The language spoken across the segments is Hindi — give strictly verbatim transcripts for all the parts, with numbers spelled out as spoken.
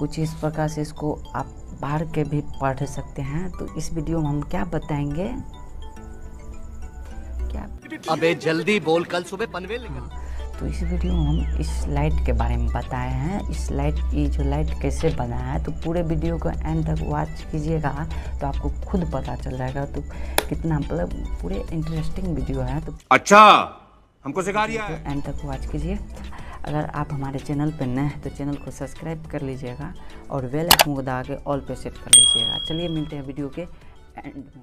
कुछ इस प्रकार से इसको आप बाहर के भी पढ़ सकते हैं। तो इस वीडियो में हम क्या बताएंगे, क्या अबे जल्दी बोल, कल सुबह पनवेल निकल। तो इस वीडियो में हम इस लाइट के बारे में बताए हैं। इस लाइट ये जो लाइट कैसे बना है, तो पूरे वीडियो को एंड तक वॉच कीजिएगा तो आपको खुद पता चल जाएगा। तो कितना मतलब पूरे इंटरेस्टिंग वीडियो है। तो अच्छा हमको सिखा दिया है। तो एंड तक वॉच कीजिए। अगर आप हमारे चैनल पर नए हैं तो चैनल को सब्सक्राइब कर लीजिएगा और बेल आइकन को दबा के ऑल पे सेट कर लीजिएगा। चलिए मिलते हैं वीडियो के एंड में।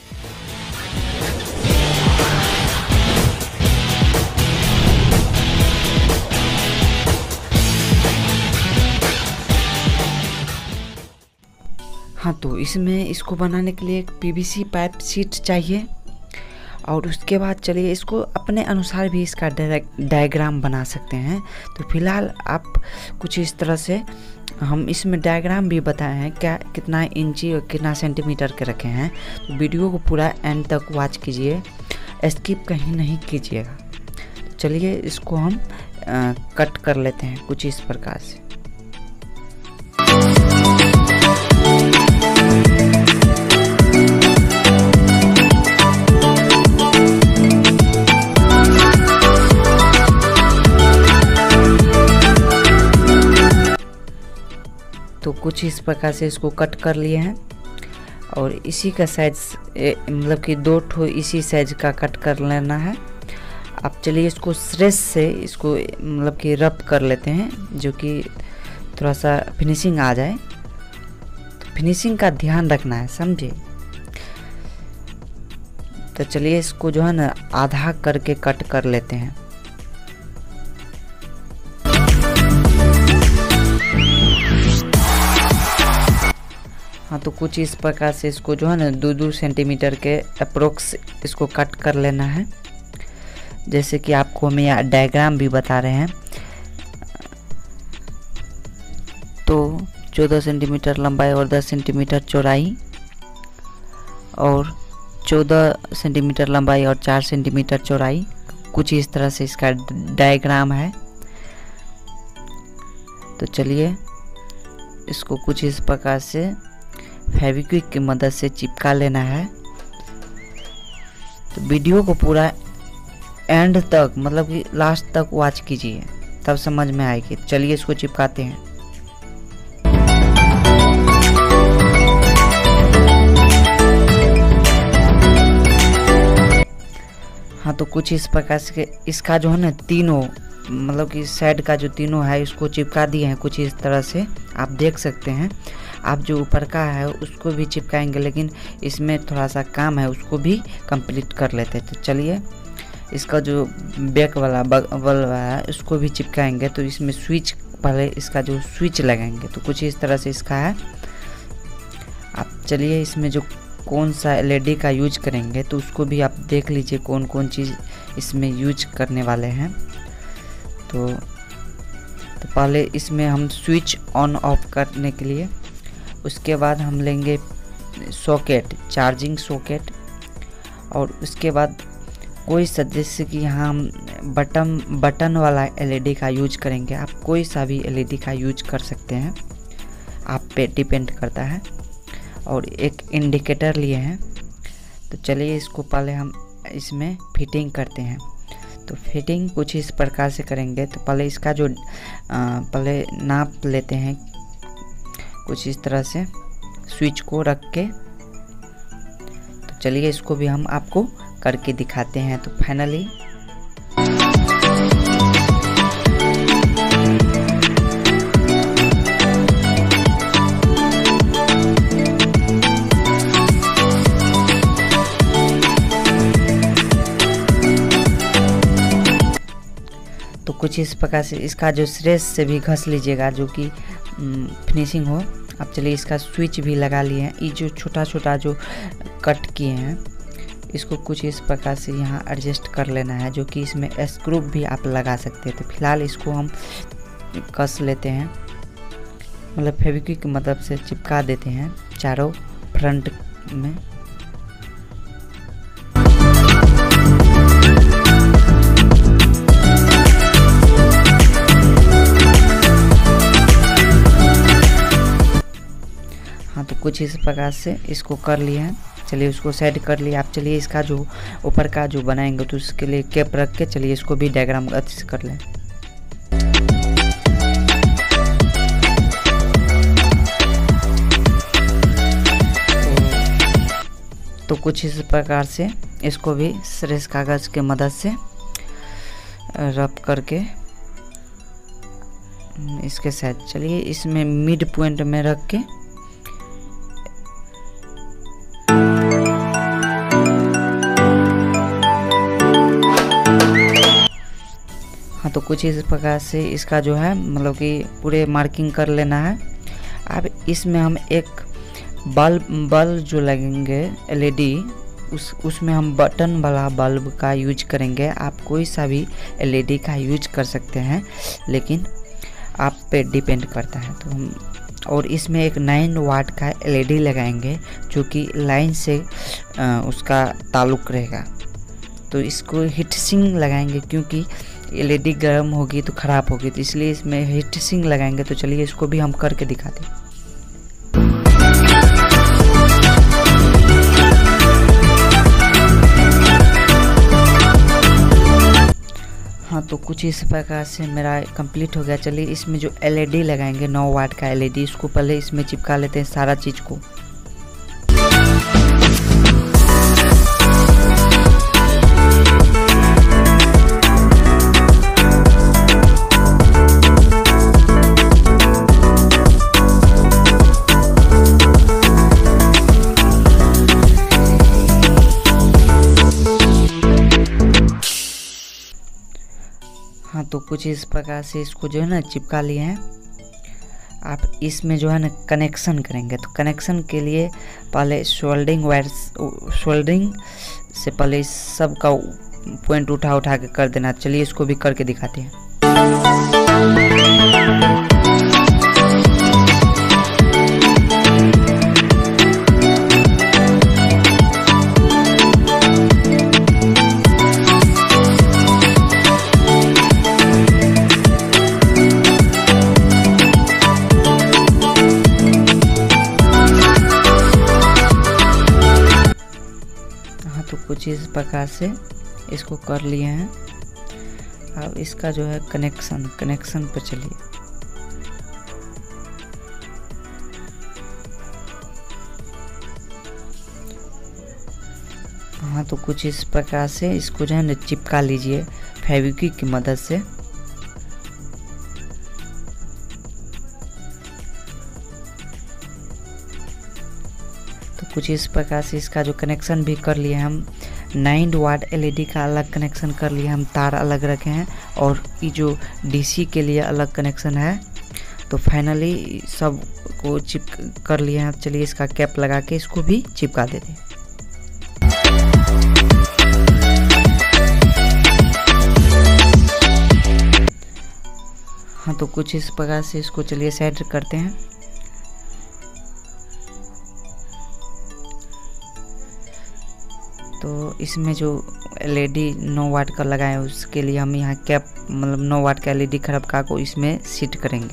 हाँ, तो इसमें इसको बनाने के लिए एक पीवीसी पाइप शीट चाहिए और उसके बाद चलिए इसको अपने अनुसार भी इसका डायग्राम बना सकते हैं। तो फिलहाल आप कुछ इस तरह से, हम इसमें डायग्राम भी बताए हैं क्या कितना इंची और कितना सेंटीमीटर के रखे हैं। तो वीडियो को पूरा एंड तक वॉच कीजिए, स्किप कहीं नहीं कीजिएगा। तो चलिए इसको हम आ, कट कर लेते हैं कुछ इस प्रकार से। तो कुछ इस प्रकार से इसको कट कर लिए हैं और इसी का साइज मतलब कि दो ठो इसी साइज का कट कर लेना है। अब चलिए इसको स्ट्रेस से इसको मतलब कि रब कर लेते हैं, जो कि थोड़ा सा फिनिशिंग आ जाए। तो फिनिशिंग का ध्यान रखना है, समझे। तो चलिए इसको जो है ना आधा करके कट कर लेते हैं। हाँ, तो कुछ इस प्रकार से इसको जो है ना दो दो सेंटीमीटर के अप्रोक्स इसको कट कर लेना है, जैसे कि आपको हम यहाँ डायग्राम भी बता रहे हैं। तो चौदह सेंटीमीटर लंबाई और दस सेंटीमीटर चौड़ाई और चौदह सेंटीमीटर लंबाई और चार सेंटीमीटर चौड़ाई, कुछ इस तरह से इसका डायग्राम है। तो चलिए इसको कुछ इस प्रकार से फेविक्विक की मदद से चिपका लेना है। तो वीडियो को पूरा एंड तक मतलब कि लास्ट तक वॉच कीजिए, तब समझ में आएगी। चलिए इसको चिपकाते हैं। हाँ, तो कुछ इस प्रकार से इसका जो है ना तीनों मतलब कि साइड का जो तीनों है इसको चिपका दिए हैं कुछ इस तरह से, आप देख सकते हैं। आप जो ऊपर का है उसको भी चिपकाएंगे, लेकिन इसमें थोड़ा सा काम है, उसको भी कंप्लीट कर लेते हैं। तो चलिए इसका जो बैक वाला बगल है उसको भी चिपकाएंगे। तो इसमें स्विच, पहले इसका जो स्विच लगाएंगे। तो कुछ इस तरह से इसका है। आप चलिए इसमें जो कौन सा एलईडी का यूज करेंगे तो उसको भी आप देख लीजिए, कौन कौन चीज़ इसमें यूज करने वाले हैं। तो, तो पहले इसमें हम स्विच ऑन ऑफ करने के लिए, उसके बाद हम लेंगे सॉकेट, चार्जिंग सॉकेट, और उसके बाद कोई सा जैसे कि यहाँ हम बटन बटन वाला एलईडी का यूज करेंगे। आप कोई सा भी एलईडी का यूज कर सकते हैं, आप पे डिपेंड करता है। और एक इंडिकेटर लिए हैं। तो चलिए इसको पहले हम इसमें फिटिंग करते हैं। तो फिटिंग कुछ इस प्रकार से करेंगे। तो पहले इसका जो आ, पहले नाप लेते हैं कुछ इस तरह से स्विच को रख के। तो चलिए इसको भी हम आपको करके दिखाते हैं। तो फाइनली तो कुछ इस प्रकार से इसका जो स्ट्रेस से भी घस लीजिएगा, जो कि फिनिशिंग हो। अब चलिए इसका स्विच भी लगा लिए हैं। ये जो छोटा छोटा जो कट किए हैं इसको कुछ इस प्रकार से यहाँ एडजस्ट कर लेना है, जो कि इसमें स्क्रू भी आप लगा सकते हैं। तो फिलहाल इसको हम कस लेते हैं, मतलब फेविक्विक की मदद से चिपका देते हैं चारों फ्रंट में। कुछ इस प्रकार से इसको कर लिए हैं। चलिए उसको सेट कर लिया। आप चलिए इसका जो ऊपर का जो बनाएंगे तो उसके लिए कैप रख के चलिए इसको भी डायग्राम अच्छे से कर लें। तो, तो कुछ इस प्रकार से इसको भी श्रेष्ठ कागज के मदद से रब करके इसके साथ चलिए इसमें मिड पॉइंट में रख के हाँ तो कुछ इस प्रकार से इसका जो है मतलब कि पूरे मार्किंग कर लेना है। अब इसमें हम एक बल्ब बल्ब जो लगेंगे एलईडी उस उसमें हम बटन वाला बल्ब का यूज करेंगे। आप कोई सा भी एलईडी का यूज कर सकते हैं, लेकिन आप पे डिपेंड करता है। तो हम और इसमें एक नाइन वाट का एलईडी लगाएंगे जो कि लाइन से आ, उसका ताल्लुक रहेगा। तो इसको हीट सिंक लगाएंगे क्योंकि एलईडी गर्म होगी तो ख़राब होगी, तो इसलिए इसमें हीट सिंक लगाएंगे। तो चलिए इसको भी हम करके दिखाते हैं। हाँ तो कुछ इस प्रकार से मेरा कंप्लीट हो गया। चलिए इसमें जो एलईडी लगाएंगे नौ वाट का एलईडी, इसको पहले इसमें चिपका लेते हैं सारा चीज़ को। हाँ तो कुछ इस प्रकार से इसको जो है ना चिपका लिए हैं। आप इसमें जो है ना कनेक्शन करेंगे। तो कनेक्शन के लिए पहले सोल्डरिंग वायर सोल्डरिंग से पहले इस सब का पॉइंट उठा उठा के कर देना। चलिए इसको भी करके दिखाते हैं। तो कुछ इस प्रकार से इसको कर लिए हैं। अब इसका जो है कनेक्शन कनेक्शन पर चलिए। हाँ तो कुछ इस प्रकार से इसको जो है ना चिपका लीजिए फेविक्विक की मदद से। तो कुछ इस प्रकार से इसका जो कनेक्शन भी कर लिए हम। नाइन वाट एलईडी का अलग कनेक्शन कर लिए हम, तार अलग रखे हैं और ये जो डीसी के लिए अलग कनेक्शन है। तो फाइनली सब को चिप कर लिए हैं। चलिए इसका कैप लगा के इसको भी चिपका देते हैं। हाँ तो कुछ इस प्रकार से इसको चलिए सेट करते हैं। तो इसमें जो एलईडी नौ वाट का लगाए उसके लिए हम यहाँ कैप मतलब नौ वाट का एलईडी खराब का को इसमें सेट करेंगे।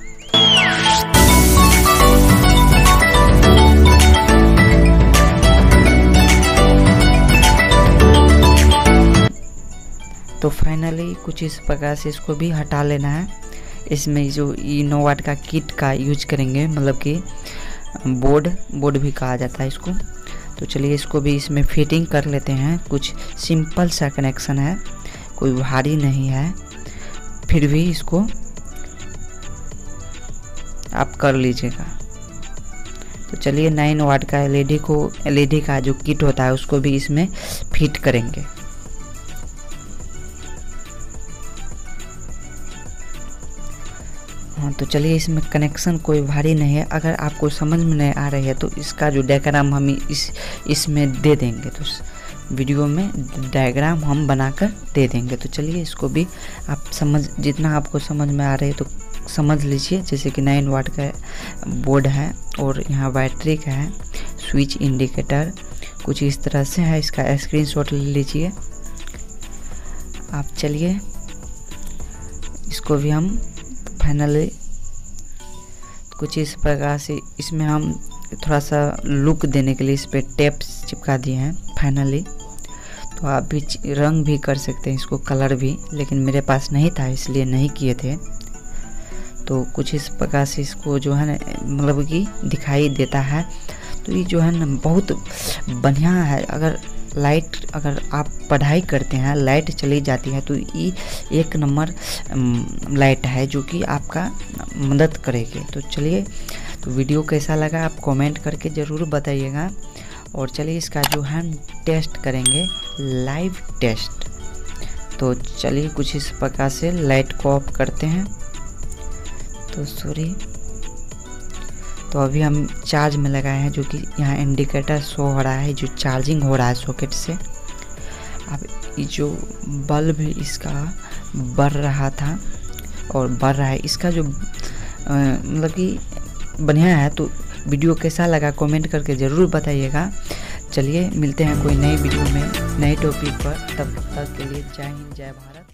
तो फाइनली कुछ इस प्रकार से इसको भी हटा लेना है। इसमें जो ये नौ वाट का किट का यूज करेंगे, मतलब कि बोर्ड बोर्ड भी कहा जाता है इसको। तो चलिए इसको भी इसमें फिटिंग कर लेते हैं। कुछ सिंपल सा कनेक्शन है, कोई भारी नहीं है, फिर भी इसको आप कर लीजिएगा। तो चलिए नाइन वाट का एलईडी को एलईडी का जो किट होता है उसको भी इसमें फिट करेंगे। हाँ तो चलिए इसमें कनेक्शन कोई भारी नहीं है। अगर आपको समझ में नहीं आ रही है तो इसका जो डायग्राम हम इस इसमें दे देंगे, तो वीडियो में डायग्राम हम बनाकर दे देंगे। तो चलिए इसको भी आप समझ जितना आपको समझ में आ रही है तो समझ लीजिए। जैसे कि नाइन वाट का बोर्ड है और यहाँ बैटरी का है, स्विच इंडिकेटर कुछ इस तरह से है। इसका स्क्रीनशॉट ले लीजिए आप। चलिए इसको भी हम फाइनली कुछ इस प्रकार से इसमें हम थोड़ा सा लुक देने के लिए इस पर टेप चिपका दिए हैं फाइनली। तो आप भी रंग भी कर सकते हैं इसको, कलर भी, लेकिन मेरे पास नहीं था इसलिए नहीं किए थे। तो कुछ इस प्रकार से इसको जो है ना मतलब कि दिखाई देता है। तो ये जो है ना बहुत बढ़िया है। अगर लाइट अगर आप पढ़ाई करते हैं, लाइट चली जाती है तो ये एक नंबर लाइट है जो कि आपका मदद करेगी। तो चलिए, तो वीडियो कैसा लगा आप कमेंट करके ज़रूर बताइएगा। और चलिए इसका जो है टेस्ट करेंगे, लाइव टेस्ट। तो चलिए कुछ इस प्रकार से लाइट को ऑफ करते हैं। तो सॉरी, तो अभी हम चार्ज में लगाए हैं, जो कि यहाँ इंडिकेटर शो हो रहा है जो चार्जिंग हो रहा है सॉकेट से। अब ये जो बल्ब इसका बढ़ रहा था और बढ़ रहा है, इसका जो मतलब कि बढ़िया है। तो वीडियो कैसा लगा कमेंट करके ज़रूर बताइएगा। चलिए मिलते हैं कोई नई वीडियो में नए टॉपिक पर, तब तक के लिए जय हिंद जय भारत।